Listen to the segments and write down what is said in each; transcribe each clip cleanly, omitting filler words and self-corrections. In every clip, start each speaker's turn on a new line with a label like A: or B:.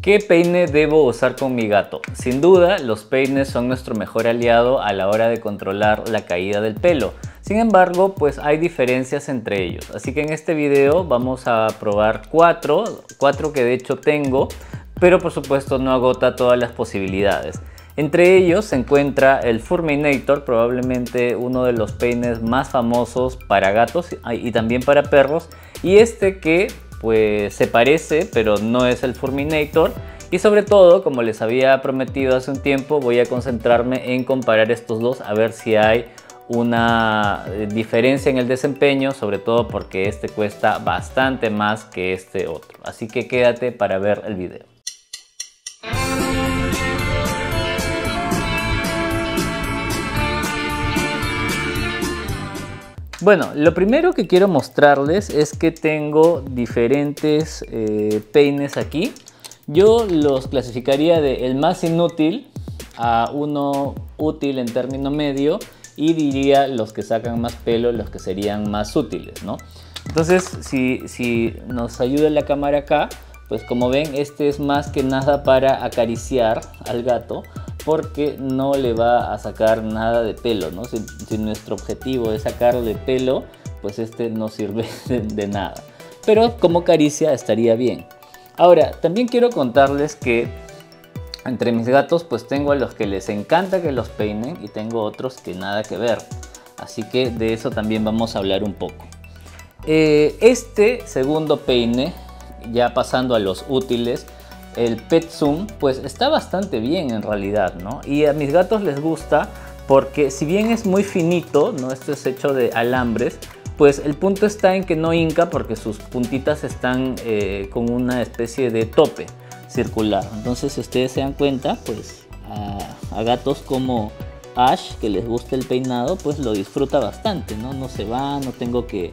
A: ¿Qué peine debo usar con mi gato? Sin duda, los peines son nuestro mejor aliado a la hora de controlar la caída del pelo. Sin embargo, pues hay diferencias entre ellos. Así que en este video vamos a probar cuatro que de hecho tengo, pero por supuesto no agota todas las posibilidades. Entre ellos se encuentra el Furminator, probablemente uno de los peines más famosos para gatos y también para perros. Y este que pues se parece, pero no es el Furminator. Y sobre todo, como les había prometido hace un tiempo, voy a concentrarme en comparar estos dos a ver si hay una diferencia en el desempeño, sobre todo porque este cuesta bastante más que este otro. Así que quédate para ver el video. Bueno, lo primero que quiero mostrarles es que tengo diferentes peines aquí. Yo los clasificaría de el más inútil a uno útil en término medio, y diría los que sacan más pelo, los que serían más útiles, ¿no? Entonces, si nos ayuda la cámara acá, pues como ven, este es más que nada para acariciar al gato, porque no le va a sacar nada de pelo, ¿no? Si nuestro objetivo es sacarle pelo, pues este no sirve de nada. Pero como caricia estaría bien. Ahora, también quiero contarles que entre mis gatos pues tengo a los que les encanta que los peinen y tengo otros que nada que ver. Así que de eso también vamos a hablar un poco. Este segundo peine, ya pasando a los útiles, el Pet Zoom, pues está bastante bien en realidad, ¿no? Y a mis gatos les gusta porque si bien es muy finito, ¿no? Este es hecho de alambres, pues el punto está en que no hinca porque sus puntitas están con una especie de tope circular. Entonces, si ustedes se dan cuenta, pues a gatos como Ash, que les gusta el peinado, pues lo disfruta bastante, ¿no? No se va, no tengo que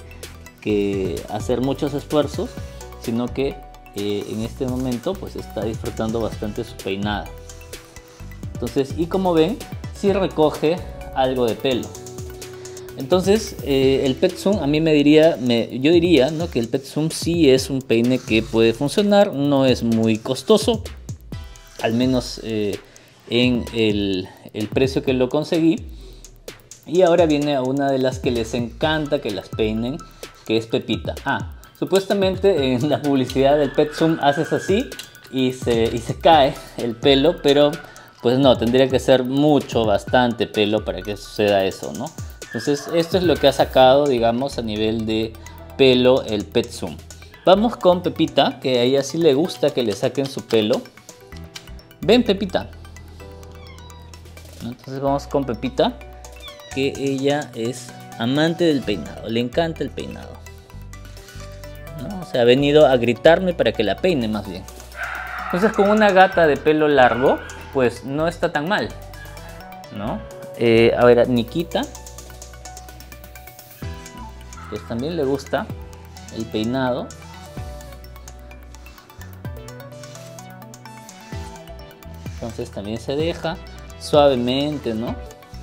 A: hacer muchos esfuerzos, sino que en este momento pues está disfrutando bastante su peinada. Entonces, y como ven, sí recoge algo de pelo. Entonces el Pet Zoom a mí yo diría, ¿no?, que el Pet Zoom sí es un peine que puede funcionar, no es muy costoso, al menos en el precio que lo conseguí. Y ahora viene a una de las que les encanta que las peinen, que es Pepita. Supuestamente en la publicidad del Pet Zoom haces así y se cae el pelo, pero pues no, tendría que ser bastante pelo para que suceda eso, ¿no? Entonces esto es lo que ha sacado, digamos, a nivel de pelo el Pet Zoom. Vamos con Pepita, que a ella sí le gusta que le saquen su pelo. Ven, Pepita. Entonces vamos con Pepita, que ella es amante del peinado, le encanta el peinado, ¿no? O sea, ha venido a gritarme para que la peine más bien. Entonces con una gata de pelo largo, pues no está tan mal, ¿no? A ver, Nikita, pues también le gusta el peinado. Entonces también se deja suavemente, ¿no?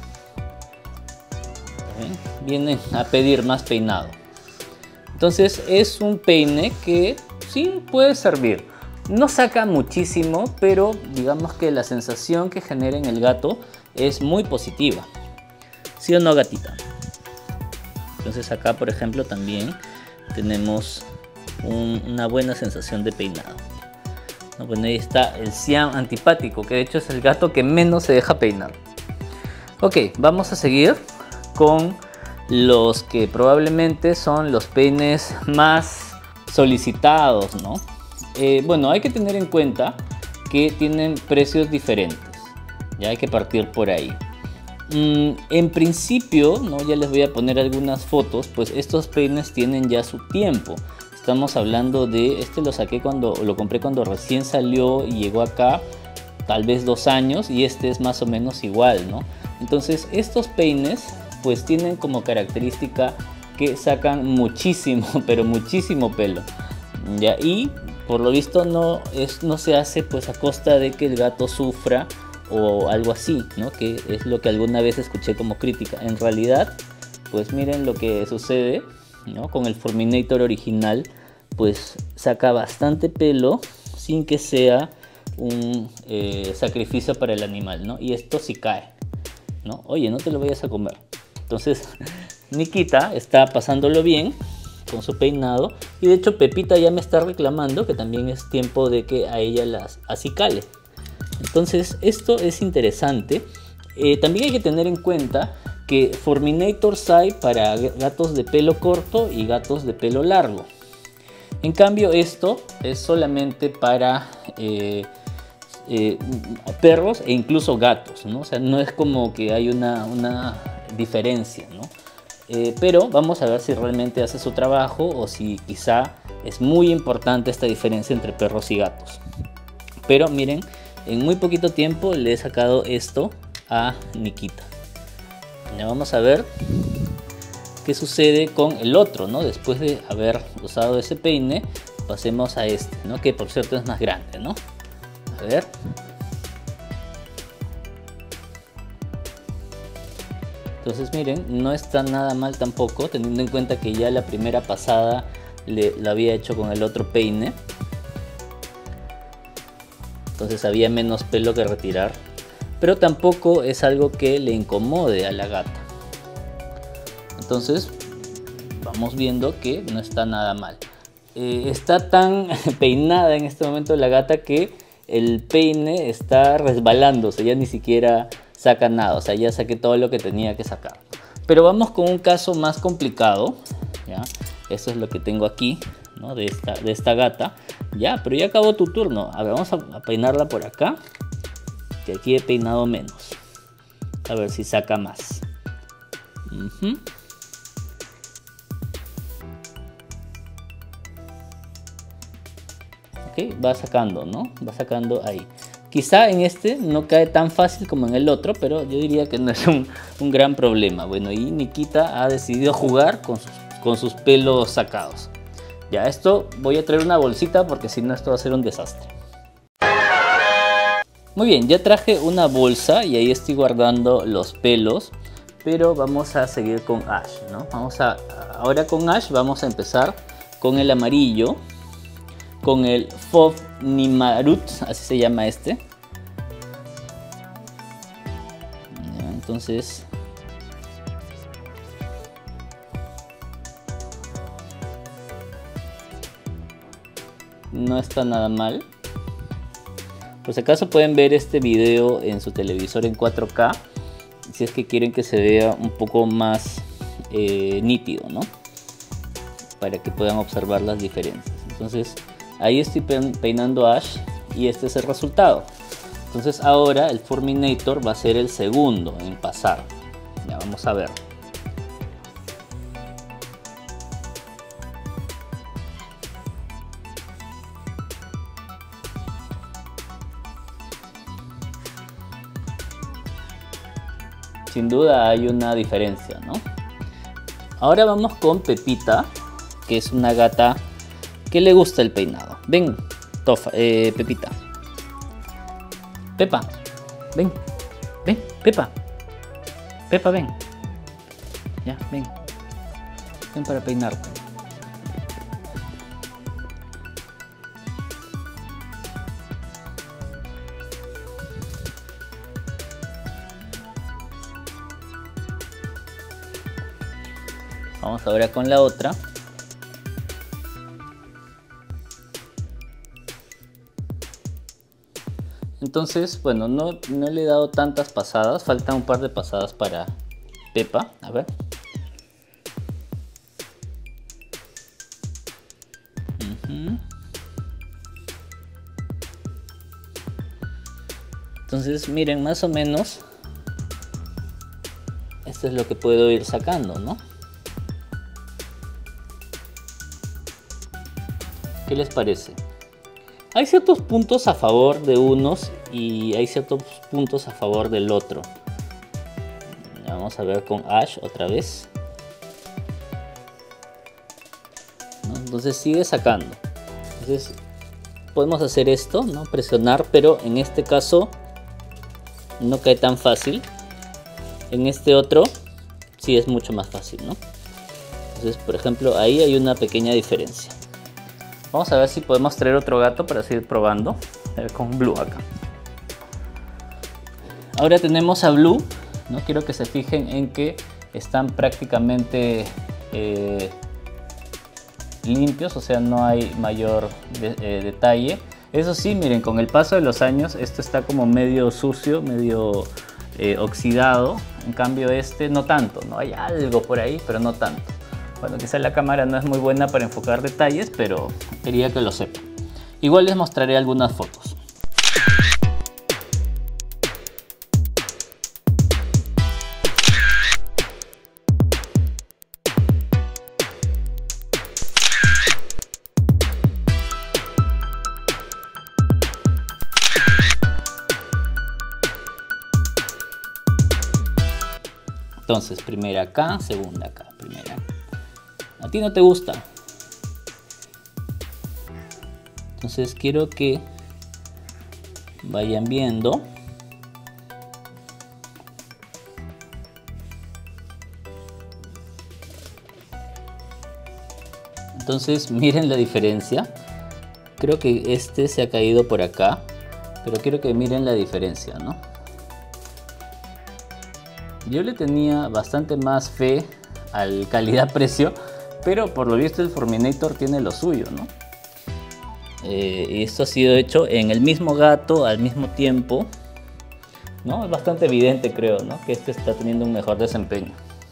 A: Vienen a pedir más peinado. Entonces es un peine que sí puede servir. No saca muchísimo, pero digamos que la sensación que genera en el gato es muy positiva. ¿Sí o no, gatita? Entonces acá, por ejemplo, también tenemos una buena sensación de peinado. Bueno, ahí está el Siam antipático, que de hecho es el gato que menos se deja peinar. Ok, vamos a seguir con los que probablemente son los peines más solicitados, ¿no? Bueno, hay que tener en cuenta que tienen precios diferentes. Ya hay que partir por ahí. En principio, ¿no?, ya les voy a poner algunas fotos, pues estos peines tienen ya su tiempo. Estamos hablando de, este lo compré cuando recién salió y llegó acá, tal vez 2 años, y este es más o menos igual, ¿no? Entonces estos peines pues tienen como característica que sacan muchísimo, pero muchísimo pelo, ¿ya? Y por lo visto no se hace pues a costa de que el gato sufra o algo así, ¿no?, que es lo que alguna vez escuché como crítica. En realidad, pues miren lo que sucede, ¿no? Con el Furminator original, pues saca bastante pelo sin que sea un sacrificio para el animal, ¿no? Y esto sí cae, ¿no? Oye, no te lo vayas a comer. Entonces Nikita está pasándolo bien con su peinado, y de hecho Pepita ya me está reclamando que también es tiempo de que a ella las acicale. Entonces esto es interesante. También hay que tener en cuenta que Forminators hay para gatos de pelo corto y gatos de pelo largo. En cambio esto es solamente para perros e incluso gatos, ¿no? O sea, no es como que hay una diferencia, ¿no? Pero vamos a ver si realmente hace su trabajo o si quizá es muy importante esta diferencia entre perros y gatos. Pero miren, en muy poquito tiempo le he sacado esto a Nikita. Ya vamos a ver qué sucede con el otro, ¿no? Después de haber usado ese peine, pasemos a este, ¿no? Que por cierto es más grande, ¿no? A ver. Entonces miren, no está nada mal tampoco, teniendo en cuenta que ya la primera pasada lo había hecho con el otro peine. Entonces había menos pelo que retirar, pero tampoco es algo que le incomode a la gata. Entonces vamos viendo que no está nada mal. Está tan peinada en este momento la gata que el peine está resbalándose, ya ni siquiera saca nada, o sea, ya saqué todo lo que tenía que sacar. Pero vamos con un caso más complicado, ¿ya? Esto es lo que tengo aquí, ¿no? de esta gata. Ya, pero ya acabó tu turno. A ver, vamos a peinarla por acá, que aquí he peinado menos. A ver si saca más. Ok, va sacando, ¿no? Va sacando ahí. Quizá en este no cae tan fácil como en el otro, pero yo diría que no es un gran problema. Bueno, y Nikita ha decidido jugar con sus pelos sacados. Ya, esto voy a traer una bolsita porque si no esto va a ser un desastre. Muy bien, ya traje una bolsa y ahí estoy guardando los pelos, pero vamos a seguir con Ash, ¿no? Ahora con Ash vamos a empezar con el amarillo, con el Formimarut, así se llama este. Ya, entonces no está nada mal. Por si acaso pueden ver este video en su televisor en 4K, si es que quieren que se vea un poco más nítido, ¿no? Para que puedan observar las diferencias. Entonces ahí estoy peinando a Ash y este es el resultado. Entonces ahora el Forminator va a ser el segundo en pasar. Ya vamos a ver. Sin duda hay una diferencia, ¿no? Ahora vamos con Pepita, que es una gata que le gusta el peinado. Ven, Pepita. Pepa, ven, ven, Pepa. Pepa, ven. Ya, ven. Ven para peinarte. Vamos ahora con la otra. Entonces, bueno, no le he dado tantas pasadas. Faltan un par de pasadas para Pepa. A ver. Entonces, miren, más o menos esto es lo que puedo ir sacando, ¿no? ¿Qué les parece? Hay ciertos puntos a favor de unos y hay ciertos puntos a favor del otro. Vamos a ver con Ash otra vez. ¿No? Entonces sigue sacando. Entonces podemos hacer esto, ¿no? Presionar, pero en este caso no cae tan fácil. En este otro sí es mucho más fácil, ¿no? Entonces, por ejemplo, ahí hay una pequeña diferencia. Vamos a ver si podemos traer otro gato para seguir probando. con Blue acá. Ahora tenemos a Blue, ¿no? Quiero que se fijen en que están prácticamente limpios, o sea, no hay mayor detalle. Eso sí, miren, con el paso de los años esto está como medio sucio, medio oxidado. En cambio este no tanto, ¿no? Hay algo por ahí, pero no tanto. Bueno, quizás la cámara no es muy buena para enfocar detalles, pero quería que lo sepan. Igual les mostraré algunas fotos. Entonces, primera acá, segunda acá, primera. ¿A ti no te gusta? Entonces quiero que vayan viendo. Entonces miren la diferencia. Creo que este se ha caído por acá, pero quiero que miren la diferencia, ¿no? Yo le tenía bastante más fe al calidad-precio, pero por lo visto el Furminator tiene lo suyo, ¿no? Y esto ha sido hecho en el mismo gato al mismo tiempo, ¿no? Es bastante evidente, creo, ¿no? Que este está teniendo un mejor desempeño.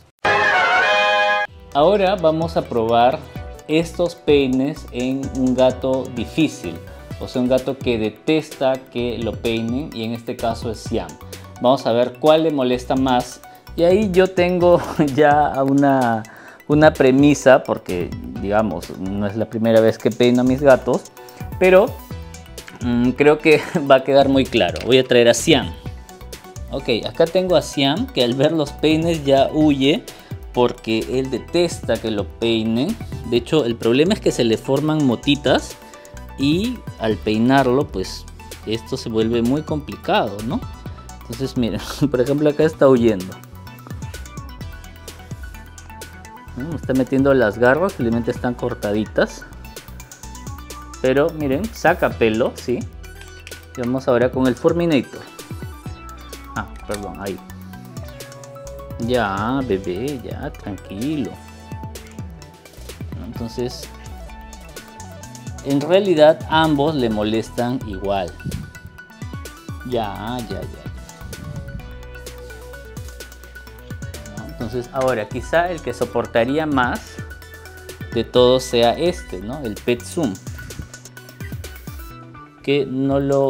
A: Ahora vamos a probar estos peines en un gato difícil, o sea, un gato que detesta que lo peinen, y en este caso es Siam. Vamos a ver cuál le molesta más. Y ahí yo tengo ya una premisa, porque digamos, no es la primera vez que peino a mis gatos, pero creo que va a quedar muy claro. Voy a traer a Siam. Ok, acá tengo a Siam, que al ver los peines ya huye, porque él detesta que lo peinen. De hecho, el problema es que se le forman motitas, y al peinarlo, pues esto se vuelve muy complicado, ¿no? Entonces miren, por ejemplo acá está huyendo. Está metiendo las garras, simplemente están cortaditas. Pero miren, saca pelo, ¿sí? Y vamos ahora con el Furminator. Ah, perdón, ahí. Ya, bebé, ya, tranquilo. Entonces, en realidad ambos le molestan igual. Ya. Entonces ahora quizá el que soportaría más de todos sea este, ¿no? El Pet Zoom, que no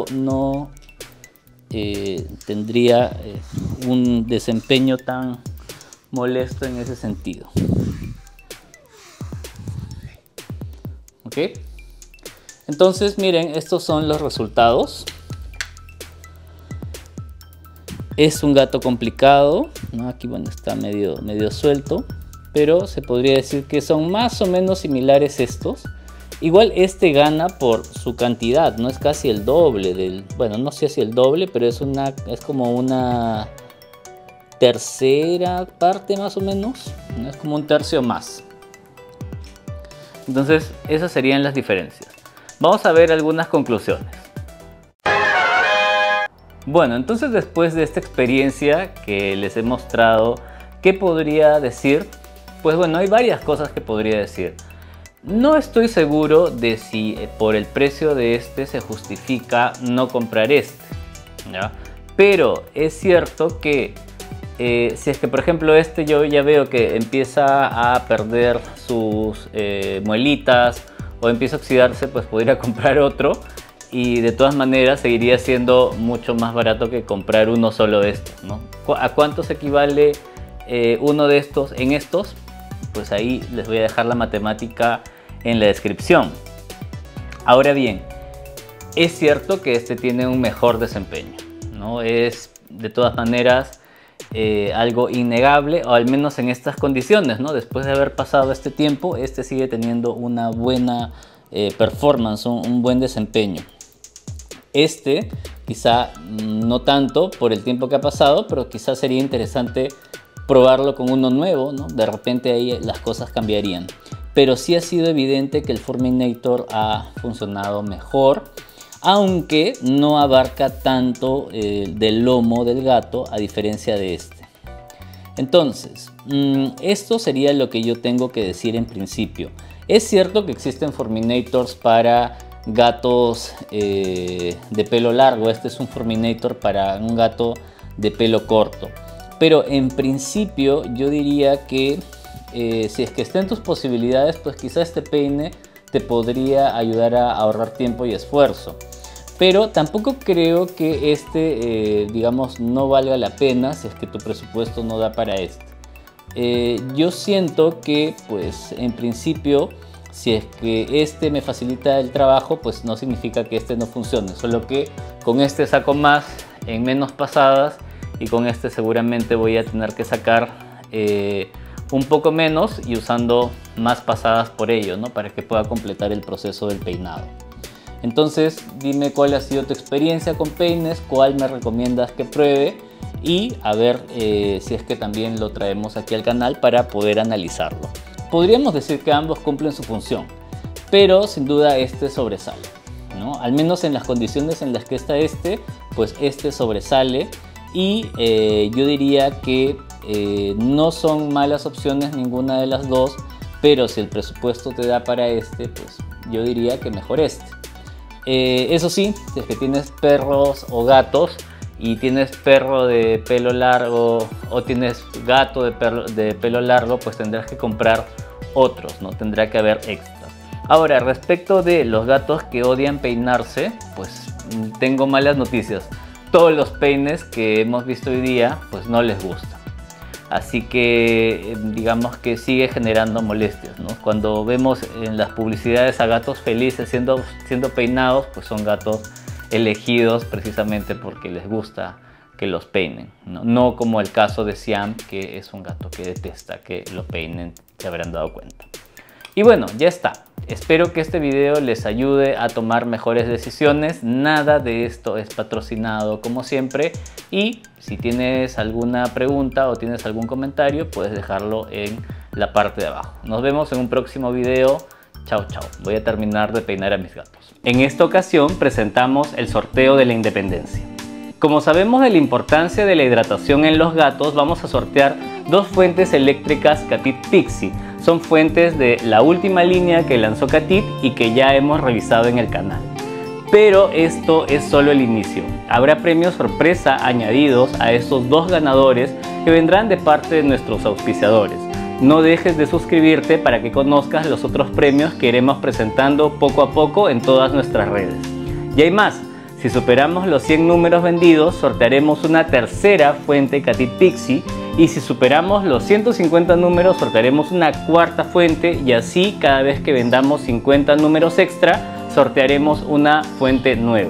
A: tendría un desempeño tan molesto en ese sentido. ¿Ok? Entonces miren, estos son los resultados. Es un gato complicado, ¿no? Aquí bueno, está medio suelto, pero se podría decir que son más o menos similares estos. Igual este gana por su cantidad, no es casi el doble del, bueno, no sé si el doble, pero es como una tercera parte más o menos, ¿no? Es como un tercio más. Entonces esas serían las diferencias. Vamos a ver algunas conclusiones. Bueno, entonces después de esta experiencia que les he mostrado, ¿qué podría decir? Pues bueno, hay varias cosas que podría decir. No estoy seguro de si por el precio de este se justifica no comprar este, ¿ya? Pero es cierto que si es que por ejemplo este yo ya veo que empieza a perder sus muelitas o empieza a oxidarse, pues podría comprar otro. Y de todas maneras seguiría siendo mucho más barato que comprar uno solo de estos, ¿no? ¿A cuánto se equivale uno de estos en estos? Pues ahí les voy a dejar la matemática en la descripción. Ahora bien, es cierto que este tiene un mejor desempeño, ¿no? Es de todas maneras algo innegable, o al menos en estas condiciones, ¿no? Después de haber pasado este tiempo, este sigue teniendo una buena performance, un buen desempeño. Este quizá no tanto por el tiempo que ha pasado, pero quizá sería interesante probarlo con uno nuevo, ¿no? De repente ahí las cosas cambiarían. Pero sí ha sido evidente que el Furminator ha funcionado mejor. aunque no abarca tanto del lomo del gato a diferencia de este. Entonces, esto sería lo que yo tengo que decir en principio. Es cierto que existen Furminators para gatos de pelo largo. Este es un Furminator para un gato de pelo corto. Pero en principio yo diría que si es que está en tus posibilidades, pues quizá este peine te podría ayudar a ahorrar tiempo y esfuerzo. Pero tampoco creo que este, digamos, no valga la pena si es que tu presupuesto no da para este. Yo siento que, pues, en principio, si es que este me facilita el trabajo, pues no significa que este no funcione. Solo que con este saco más en menos pasadas y con este seguramente voy a tener que sacar un poco menos y usando más pasadas por ello, ¿no? Para que pueda completar el proceso del peinado. Entonces dime cuál ha sido tu experiencia con peines, cuál me recomiendas que pruebe y a ver si es que también lo traemos aquí al canal para poder analizarlo. Podríamos decir que ambos cumplen su función, pero sin duda este sobresale, ¿no? Al menos en las condiciones en las que está este, pues este sobresale y yo diría que no son malas opciones ninguna de las dos, pero si el presupuesto te da para este, pues yo diría que mejor este. Eso sí, si es que tienes perros o gatos y tienes perro de pelo largo o tienes gato de pelo largo, pues tendrás que comprar otros, ¿no? Tendrá que haber extras. Ahora, respecto de los gatos que odian peinarse, pues tengo malas noticias. Todos los peines que hemos visto hoy día, pues no les gusta. Así que digamos que sigue generando molestias, ¿no? Cuando vemos en las publicidades a gatos felices siendo peinados, pues son gatos elegidos precisamente porque les gusta que los peinen, ¿no? No como el caso de Siam, que es un gato que detesta que lo peinen, se habrán dado cuenta. Y bueno, ya está. Espero que este video les ayude a tomar mejores decisiones. Nada de esto es patrocinado como siempre. Y si tienes alguna pregunta o tienes algún comentario, puedes dejarlo en la parte de abajo. Nos vemos en un próximo video. Chao, chao. Voy a terminar de peinar a mis gatos. En esta ocasión presentamos el sorteo de la independencia. Como sabemos de la importancia de la hidratación en los gatos, vamos a sortear dos fuentes eléctricas Catit Pixie. Son fuentes de la última línea que lanzó Catit y que ya hemos revisado en el canal. Pero esto es solo el inicio. Habrá premios sorpresa añadidos a estos dos ganadores que vendrán de parte de nuestros auspiciadores. No dejes de suscribirte para que conozcas los otros premios que iremos presentando poco a poco en todas nuestras redes. Y hay más. Si superamos los 100 números vendidos, sortearemos una tercera fuente Catit Pixie. Y si superamos los 150 números, sortearemos una cuarta fuente. Y así, cada vez que vendamos 50 números extra, sortearemos una fuente nueva.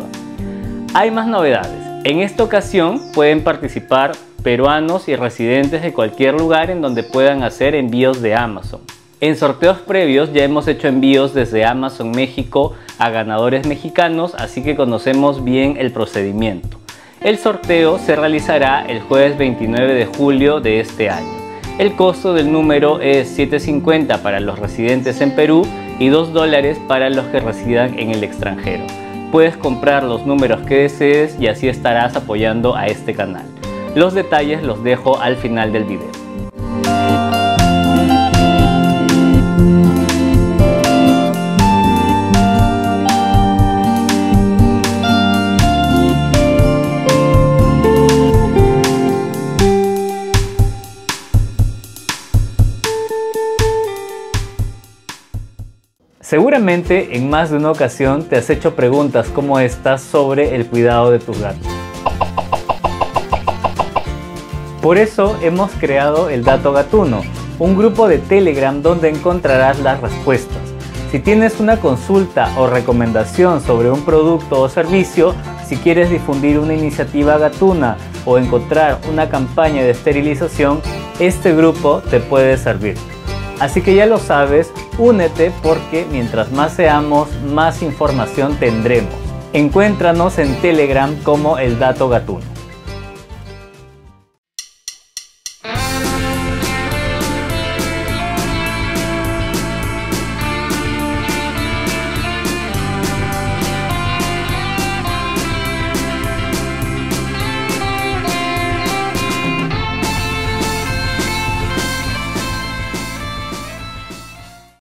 A: Hay más novedades. En esta ocasión pueden participar peruanos y residentes de cualquier lugar en donde puedan hacer envíos de Amazon. En sorteos previos ya hemos hecho envíos desde Amazon México a ganadores mexicanos, así que conocemos bien el procedimiento. El sorteo se realizará el jueves 29 de julio de este año. El costo del número es $7.50 para los residentes en Perú y $2 para los que residan en el extranjero. Puedes comprar los números que desees y así estarás apoyando a este canal. Los detalles los dejo al final del video. Seguramente en más de una ocasión te has hecho preguntas como estas sobre el cuidado de tus gatos. Por eso hemos creado el Dato Gatuno, un grupo de Telegram donde encontrarás las respuestas. Si tienes una consulta o recomendación sobre un producto o servicio, si quieres difundir una iniciativa gatuna o encontrar una campaña de esterilización, este grupo te puede servir. Así que ya lo sabes, únete porque mientras más seamos, más información tendremos. Encuéntranos en Telegram como el Dato Gatuno.